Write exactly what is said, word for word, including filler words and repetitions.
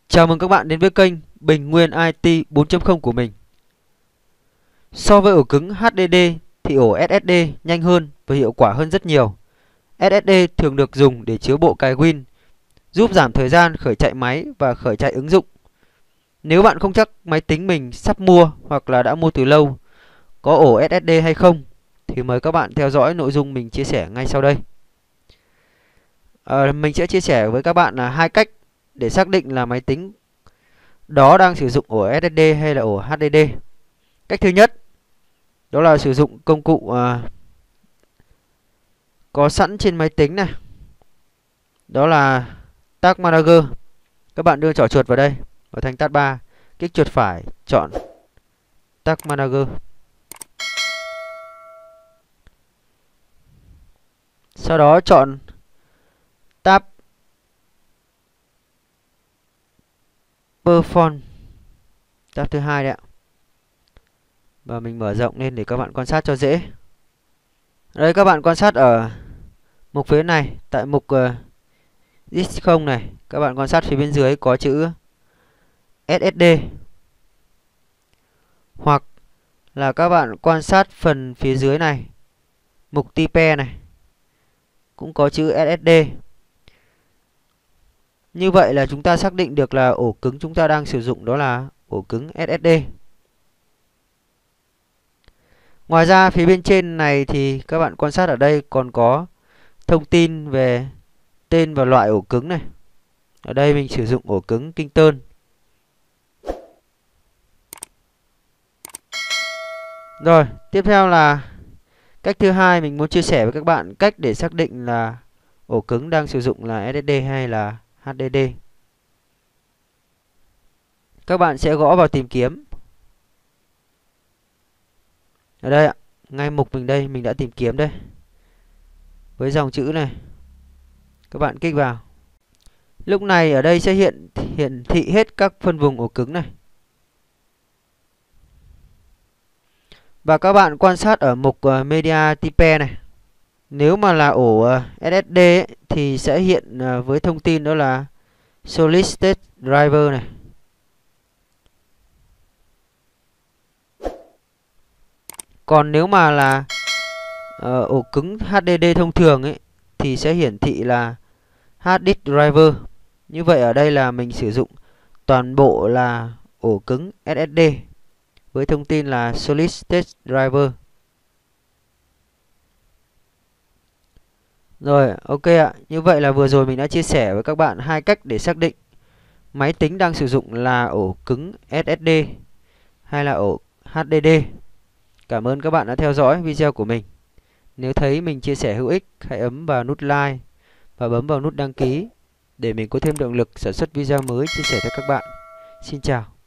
Chào mừng các bạn đến với kênh Bình Nguyên i tê bốn chấm không của mình. So với ổ cứng hát đê đê thì ổ ét ét đê nhanh hơn và hiệu quả hơn rất nhiều. ét ét đê thường được dùng để chiếu bộ cài Win, giúp giảm thời gian khởi chạy máy và khởi chạy ứng dụng. Nếu bạn không chắc máy tính mình sắp mua hoặc là đã mua từ lâu có ổ ét ét đê hay không thì mời các bạn theo dõi nội dung mình chia sẻ ngay sau đây. À, mình sẽ chia sẻ với các bạn là hai cách để xác định là máy tính đó đang sử dụng ổ ét ét đê hay là ổ hát đê đê. Cách thứ nhất đó là sử dụng công cụ à, có sẵn trên máy tính này. Đó là Tag Manager. Các bạn đưa trỏ chuột vào đây, vào thanh tab ba, kích chuột phải, chọn Tag Manager. Sau đó chọn tab Perform, tab thứ hai đấy ạ. Và mình mở rộng lên để các bạn quan sát cho dễ. Đây, các bạn quan sát ở mục phía này, tại mục uh, disk không này, các bạn quan sát phía bên dưới có chữ ét ét đê. Hoặc là các bạn quan sát phần phía dưới này, mục tê pê này, cũng có chữ ét ét đê. Như vậy là chúng ta xác định được là ổ cứng chúng ta đang sử dụng đó là ổ cứng ét ét đê. Ngoài ra phía bên trên này thì các bạn quan sát ở đây còn có thông tin về tên và loại ổ cứng này. Ở đây mình sử dụng ổ cứng Kingston. Rồi, tiếp theo là cách thứ hai mình muốn chia sẻ với các bạn cách để xác định là ổ cứng đang sử dụng là ét ét đê hay là hát đê đê. Các bạn sẽ gõ vào tìm kiếm. Ở đây ạ, ngay mục mình đây, mình đã tìm kiếm đây. Với dòng chữ này. Các bạn kích vào. Lúc này ở đây sẽ hiện hiển thị hết các phân vùng ổ cứng này. Và các bạn quan sát ở mục uh, Media Type này. Nếu mà là ổ uh, ét ét đê ấy, thì sẽ hiện uh, với thông tin đó là Solid State Driver này. Còn nếu mà là uh, ổ cứng hát đê đê thông thường ấy thì sẽ hiển thị là Hard Disk Driver. Như vậy ở đây là mình sử dụng toàn bộ là ổ cứng ét ét đê với thông tin là Solid State Driver. Rồi, ok ạ. Như vậy là vừa rồi mình đã chia sẻ với các bạn hai cách để xác định máy tính đang sử dụng là ổ cứng ét ét đê hay là ổ hát đê đê. Cảm ơn các bạn đã theo dõi video của mình. Nếu thấy mình chia sẻ hữu ích, hãy ấn vào nút like và bấm vào nút đăng ký để mình có thêm động lực sản xuất video mới chia sẻ cho các bạn. Xin chào.